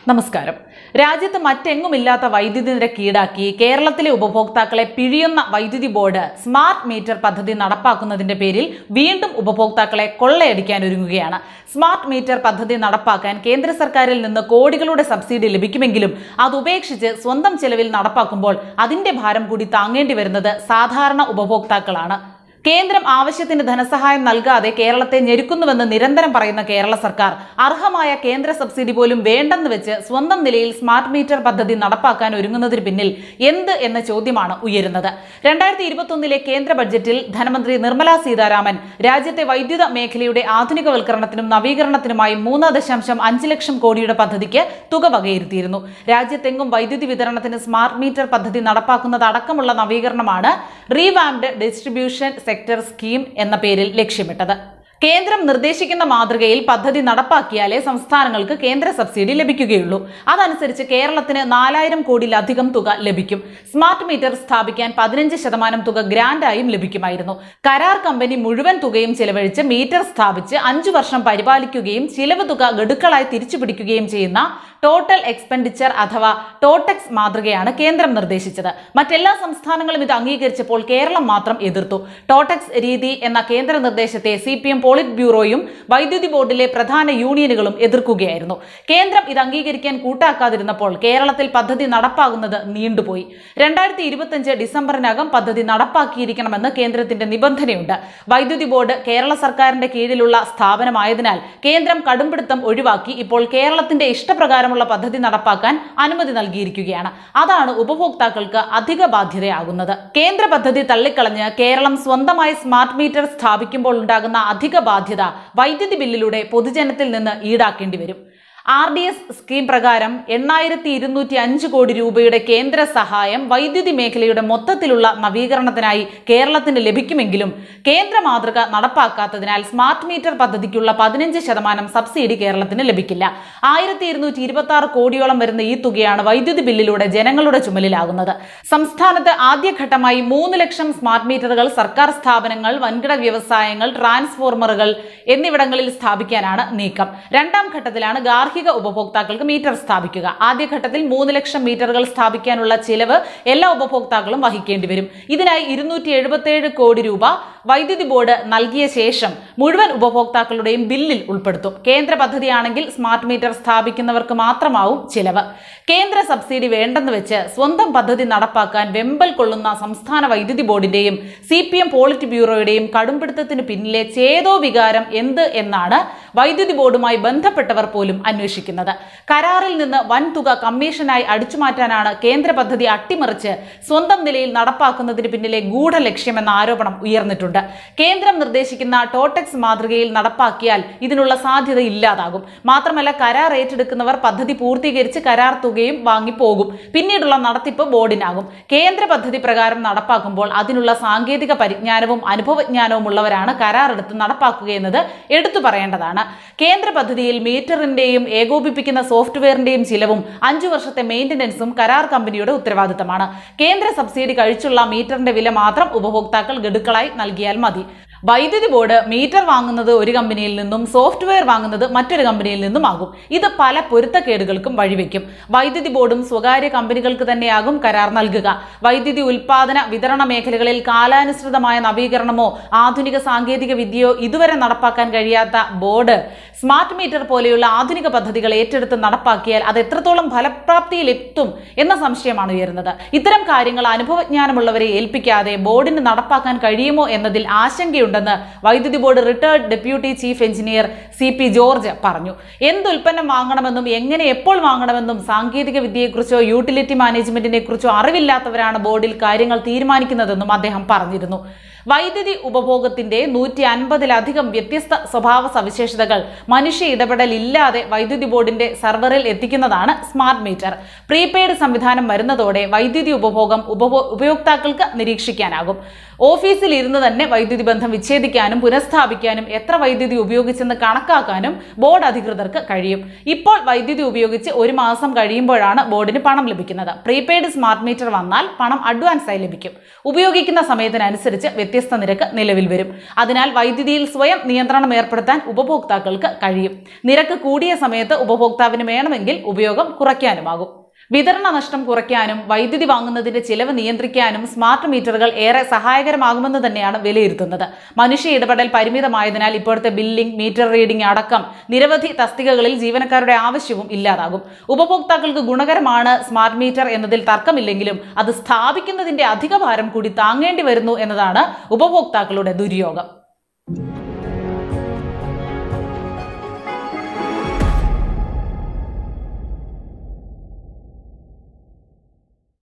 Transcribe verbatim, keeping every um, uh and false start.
നമസ്കാരം. രാജ്യത്ത് മറ്റെങ്ങുമില്ലാത്ത വൈദ്യുതി നിരക്ക് ഈടാക്കി കേരളത്തിലെ ഉപഭോക്താക്കളെ പിഴിയുന്ന വൈദ്യുതി ബോർഡ് സ്മാർട്ട് മീറ്റർ പദ്ധതി നടപ്പാക്കുന്നതിന്റെ പേരിൽ വീണ്ടും ഉപഭോക്താക്കളെ കൊള്ളയടിക്കാൻ ഒരുങ്ങുകയാണ്. സ്മാർട്ട് മീറ്റർ പദ്ധതി നടപ്പാക്കാൻ കേന്ദ്ര സർക്കാരിൽ നിന്ന് കോടികളുടെ സബ്സിഡി ലഭിക്കുമെങ്കിലും അതുപേക്ഷിച്ച് സ്വന്തം ചെലവിൽ നടപ്പാക്കുമ്പോൾ അതിന്റെ ഭാരം കൂടി താങ്ങേണ്ടി വരുന്നത് സാധാരണ ഉപഭോക്താക്കളാണ്. കേന്ദ്രം ആവശ്യത്തിന് ധനസഹായം നൽകാതെ കേരളത്തെ ഞെരുക്കുന്നുവെന്ന് നിരന്തരം പറയുന്ന കേരള സർക്കാർ അർഹമായ കേന്ദ്ര സബ്സിഡി പോലും വേണ്ടെന്ന് വെച്ച് സ്വന്തം നിലയിൽ സ്മാർട്ട് മീറ്റർ പദ്ധതി നടപ്പാക്കാൻ ഒരുങ്ങുന്നതിന് പിന്നിൽ എന്ത് എന്ന ചോദ്യമാണ് ഉയരുന്നത്. രണ്ടായിരത്തി ഇരുപത്തൊന്നിലെ കേന്ദ്ര ബഡ്ജറ്റിൽ ധനമന്ത്രി നിർമ്മല സീതാരാമൻ രാജ്യത്തെ വൈദ്യുത മേഖലയുടെ ആധുനികവൽക്കരണത്തിനും നവീകരണത്തിനുമായി മൂന്ന് ദശാംശം അഞ്ച് ലക്ഷം കോടിയുടെ പദ്ധതിക്ക് തുക വകയിരുത്തിയിരുന്നു. രാജ്യത്തെങ്ങും വൈദ്യുതി വിതരണത്തിന് സ്മാർട്ട് മീറ്റർ പദ്ധതി നടപ്പാക്കുന്നതടക്കമുള്ള നവീകരണമാണ് റീവാംപ്ഡ് ഡിസ്ട്രിബ്യൂഷൻ സെക്ടർ സ്കീം എന്ന പേരിൽ ലക്ഷ്യമിട്ടത്. കേന്ദ്രം നിർദ്ദേശിക്കുന്ന മാതൃകയിൽ പദ്ധതി നടപ്പാക്കിയാലേ സംസ്ഥാനങ്ങൾക്ക് കേന്ദ്ര സബ്സിഡി ലഭിക്കുകയുള്ളൂ. അതനുസരിച്ച് കേരളത്തിന് നാലായിരം കോടിയിലധികം തുക ലഭിക്കും. സ്മാർട്ട് മീറ്റർ സ്ഥാപിക്കാൻ പതിനഞ്ച് ശതമാനം തുക ഗ്രാന്റായും ലഭിക്കുമായിരുന്നു. കരാർ കമ്പനി മുഴുവൻ തുകയും ചെലവഴിച്ച് മീറ്റർ സ്ഥാപിച്ച് അഞ്ചു വർഷം പരിപാലിക്കുകയും ചിലവ് തുക ഗഡുക്കളായി തിരിച്ചുപിടിക്കുകയും ചെയ്യുന്ന ടോട്ടൽ എക്സ്പെൻഡിച്ചർ അഥവാ ടോടെക്സ് മാതൃകയാണ് കേന്ദ്രം നിർദ്ദേശിച്ചത്. മറ്റെല്ലാ സംസ്ഥാനങ്ങളും ഇത് അംഗീകരിച്ചപ്പോൾ കേരളം മാത്രം എതിർത്തു. ടോടെക്സ് രീതി എന്ന കേന്ദ്ര നിർദ്ദേശത്തെ സി പി എം പോളിറ്റ് ബ്യൂറോയും വൈദ്യുതി ബോർഡിലെ പ്രധാന യൂണിയനുകളും എതിർക്കുകയായിരുന്നു. കേന്ദ്രം ഇത് അംഗീകരിക്കാൻ കൂട്ടാക്കാതിരുന്നപ്പോൾ കേരളത്തിൽ പദ്ധതി നടപ്പാകുന്നത് നീണ്ടുപോയി. രണ്ടായിരത്തി ഇരുപത്തിയഞ്ച് ഡിസംബറിനകം പദ്ധതി നടപ്പാക്കിയിരിക്കണമെന്ന് കേന്ദ്രത്തിന്റെ നിബന്ധനയുണ്ട്. വൈദ്യുതി ബോർഡ് കേരള സർക്കാരിന്റെ കീഴിലുള്ള സ്ഥാപനമായതിനാൽ കേന്ദ്രം കടുംപിടുത്തം ഒഴിവാക്കി ഇപ്പോൾ കേരളത്തിന്റെ ഇഷ്ടപ്രകാരം പദ്ധതി നടപ്പാക്കാൻ അനുമതി നൽകിയിരിക്കുകയാണ്. അതാണ് ഉപഭോക്താക്കൾക്ക് അധിക ബാധ്യതയാകുന്നത്. കേന്ദ്ര പദ്ധതി തള്ളിക്കളഞ്ഞ് കേരളം സ്വന്തമായി സ്മാർട്ട് മീറ്റർ സ്ഥാപിക്കുമ്പോൾ ഉണ്ടാകുന്ന അധിക ബാധ്യത വൈദ്യുതി ബില്ലിലൂടെ പൊതുജനത്തിൽ നിന്ന് ഈടാക്കേണ്ടി വരും. ആർ ഡി എസ് സ്കീം പ്രകാരം എണ്ണായിരത്തി ഇരുന്നൂറ്റി അഞ്ച് കോടി രൂപയുടെ കേന്ദ്ര സഹായം വൈദ്യുതി മേഖലയുടെ മൊത്തത്തിലുള്ള നവീകരണത്തിനായി കേരളത്തിന് ലഭിക്കുമെങ്കിലും കേന്ദ്ര മാതൃക നടപ്പാക്കാത്തതിനാൽ സ്മാർട്ട് മീറ്റർ പദ്ധതിക്കുള്ള പതിനഞ്ച് ശതമാനം സബ്സിഡി കേരളത്തിന് ലഭിക്കില്ല. ആയിരത്തി ഇരുന്നൂറ്റി ഇരുപത്തി ആറ് കോടിയോളം വരുന്ന ഈ തുകയാണ് വൈദ്യുതി ബില്ലിലൂടെ ജനങ്ങളുടെ ചുമലിലാകുന്നത്. സംസ്ഥാനത്ത് ആദ്യഘട്ടമായി മൂന്ന് ലക്ഷം സ്മാർട്ട് മീറ്ററുകൾ സർക്കാർ സ്ഥാപനങ്ങൾ, വൻകിട വ്യവസായങ്ങൾ, ട്രാൻസ്ഫോർമറുകൾ എന്നിവിടങ്ങളിൽ സ്ഥാപിക്കാനാണ് നീക്കം. രണ്ടാം ഘട്ടത്തിലാണ് ഗാർഹിക ഉപഭോക്താക്കൾക്ക് മീറ്റർ സ്ഥാപിക്കുക. ആദ്യഘട്ടത്തിൽ മൂന്ന് ലക്ഷം മീറ്ററുകൾ സ്ഥാപിക്കാനുള്ള ചിലവ് എല്ലാ ഉപഭോക്താക്കളും വഹിക്കേണ്ടി വരും. ഇതിനായി ഇരുന്നൂറ്റി എഴുപത്തി ഏഴ് കോടി രൂപ വൈദ്യുതി ബോർഡ് നൽകിയ ശേഷം മുഴുവൻ ഉപഭോക്താക്കളുടെയും ബില്ലിൽ ഉൾപ്പെടുത്തും. കേന്ദ്ര പദ്ധതിയാണെങ്കിൽ സ്മാർട്ട് മീറ്റർ സ്ഥാപിക്കുന്നവർക്ക് മാത്രമാവും ചിലവ്. കേന്ദ്ര സബ്സിഡി വേണ്ടെന്ന് വെച്ച് സ്വന്തം പദ്ധതി നടപ്പാക്കാൻ വെമ്പൽ കൊള്ളുന്ന സംസ്ഥാന വൈദ്യുതി ബോർഡിന്റെയും സി പി എം പോളിറ്റ് ബ്യൂറോയുടെയും കടുംപിടുത്തത്തിന് പിന്നിലെ ചേതോ വികാരം എന്ത് എന്നാണ് വൈദ്യുതി ബോർഡുമായി ബന്ധപ്പെട്ടവർ പോലും അന്വേഷിക്കുന്നത്. കരാറിൽ നിന്ന് വൻ തുക കമ്മീഷനായി അടിച്ചുമാറ്റാനാണ് കേന്ദ്ര പദ്ധതി അട്ടിമറിച്ച് സ്വന്തം നിലയിൽ നടപ്പാക്കുന്നതിന് പിന്നിലെ ഗൂഢലക്ഷ്യമെന്ന ആരോപണം ഉയർന്നിട്ടുണ്ട്. കേന്ദ്രം നിർദ്ദേശിക്കുന്ന ടോടെക്സ് മാതൃകയിൽ നടപ്പാക്കിയാൽ ഇതിനുള്ള സാധ്യത ഇല്ലാതാകും. മാത്രമല്ല, കരാർ ഏറ്റെടുക്കുന്നവർ പദ്ധതി പൂർത്തീകരിച്ച് കരാർ തുകയും വാങ്ങിപ്പോകും. പിന്നീടുള്ള നടത്തിപ്പ് ബോർഡിനാകും. കേന്ദ്ര പദ്ധതി പ്രകാരം നടപ്പാക്കുമ്പോൾ അതിനുള്ള സാങ്കേതിക പരിജ്ഞാനവും അനുഭവജ്ഞാനവും ഉള്ളവരാണ് കരാർ എടുത്ത് നടപ്പാക്കുകയെന്നത് എടുത്തു പറയേണ്ടതാണ്. കേന്ദ്ര പദ്ധതിയിൽ മീറ്ററിന്റെയും ഏകോപിപ്പിക്കുന്ന സോഫ്റ്റ്വെയറിന്റെയും ചിലവും അഞ്ചു വർഷത്തെ മെയിന്റനൻസും കരാർ കമ്പനിയുടെ ഉത്തരവാദിത്തമാണ്. കേന്ദ്ര സബ്സിഡി കഴിച്ചുള്ള മീറ്ററിന്റെ വില മാത്രം ഉപഭോക്താക്കൾ ഗഡുക്കളായി നൽകിയാൽ മതി. വൈദ്യുതി ബോർഡ് മീറ്റർ വാങ്ങുന്നത് ഒരു കമ്പനിയിൽ നിന്നും സോഫ്റ്റ്വെയർ വാങ്ങുന്നത് മറ്റൊരു കമ്പനിയിൽ നിന്നുമാകും. ഇത് പല പൊരുത്തക്കേടുകൾക്കും വഴിവെക്കും. വൈദ്യുതി ബോർഡും സ്വകാര്യ കമ്പനികൾക്ക് തന്നെയാകും കരാർ നൽകുക. വൈദ്യുതി ഉൽപാദന വിതരണ മേഖലകളിൽ കാലാനുസൃതമായ നവീകരണമോ ആധുനിക സാങ്കേതിക വിദ്യയോ ഇതുവരെ നടപ്പാക്കാൻ കഴിയാത്ത ബോർഡ് സ്മാർട്ട് മീറ്റർ പോലെയുള്ള ആധുനിക പദ്ധതികൾ ഏറ്റെടുത്ത് നടപ്പാക്കിയാൽ അത് എത്രത്തോളം ഫലപ്രാപ്തിയിലെത്തും എന്ന സംശയമാണ് ഉയരുന്നത്. ഇത്തരം കാര്യങ്ങൾ അനുഭവജ്ഞാനമുള്ളവരെ ഏൽപ്പിക്കാതെ ബോർഡിന് നടപ്പാക്കാൻ കഴിയുമോ എന്നതിൽ ആശങ്കയുണ്ട് െന്ന് വൈദ്യുതി board retired deputy chief engineer C P George പറഞ്ഞു. എന്ത് ഉൽപ്പന്നം വാങ്ങണമെന്നും എങ്ങനെ എപ്പോൾ വാങ്ങണമെന്നും സാങ്കേതിക വിദ്യയെക്കുറിച്ചോ യൂട്ടിലിറ്റി മാനേജ്മെന്റിനെ കുറിച്ചോ അറിവില്ലാത്തവരാണ് ബോർഡിൽ കാര്യങ്ങൾ തീരുമാനിക്കുന്നതെന്നും അദ്ദേഹം പറഞ്ഞിരുന്നു. വൈദ്യുതി ഉപഭോഗത്തിന്റെ നൂറ്റി അൻപതിലധികം വ്യത്യസ്ത സ്വഭാവ സവിശേഷതകൾ മനുഷ്യ ഇടപെടൽ ഇല്ലാതെ വൈദ്യുതി ബോർഡിന്റെ സർവറിൽ എത്തിക്കുന്നതാണ് സ്മാർട്ട് മീറ്റർ. പ്രീപെയ്ഡ് സംവിധാനം വരുന്നതോടെ വൈദ്യുതി ഉപഭോഗം ഉപഭോക്താക്കൾക്ക് നിരീക്ഷിക്കാനാകും. ഓഫീസിൽ ഇരുന്ന് തന്നെ വൈദ്യുതി ബന്ധം വിച്ഛേദിക്കാനും പുനഃസ്ഥാപിക്കാനും എത്ര വൈദ്യുതി ഉപയോഗിച്ചെന്ന് കണക്കാക്കാനും ബോർഡ് അധികൃതർക്ക് കഴിയും. ഇപ്പോൾ വൈദ്യുതി ഉപയോഗിച്ച് ഒരു മാസം കഴിയുമ്പോഴാണ് ബോർഡിന് പണം ലഭിക്കുന്നത്. പ്രീപെയ്ഡ് സ്മാർട്ട് മീറ്റർ വന്നാൽ പണം അഡ്വാൻസായി ലഭിക്കും. ഉപയോഗിക്കുന്ന സമയത്തിനനുസരിച്ച് വ്യത്യസ്ത നിരക്ക് നിലവിൽ വരും. അതിനാൽ വൈദ്യുതിയിൽ സ്വയം നിയന്ത്രണം ഏർപ്പെടുത്താൻ ഉപഭോക്താക്കൾക്ക് കഴിയും. നിരക്ക് കൂടിയ സമയത്ത് ഉപഭോക്താവിന് വേണമെങ്കിൽ ഉപയോഗം കുറയ്ക്കാനുമാകും. വിതരണ നഷ്ടം കുറയ്ക്കാനും വൈദ്യുതി വാങ്ങുന്നതിന്റെ ചിലവ് നിയന്ത്രിക്കാനും സ്മാർട്ട് മീറ്ററുകൾ ഏറെ സഹായകരമാകുമെന്ന് തന്നെയാണ് വിലയിരുത്തുന്നത്. മനുഷ്യ ഇടപെടൽ പരിമിതമായതിനാൽ ഇപ്പോഴത്തെ ബില്ലിംഗ്, മീറ്റർ റീഡിംഗ് അടക്കം നിരവധി തസ്തികകളിൽ ജീവനക്കാരുടെ ആവശ്യവും ഇല്ലാതാകും. ഉപഭോക്താക്കൾക്ക് ഗുണകരമാണ് സ്മാർട്ട് മീറ്റർ എന്നതിൽ തർക്കമില്ലെങ്കിലും അത് സ്ഥാപിക്കുന്നതിന്റെ അധിക ഭാരം കൂടി താങ്ങേണ്ടി വരുന്നു എന്നതാണ് ഉപഭോക്താക്കളുടെ ദുര്യോഗം.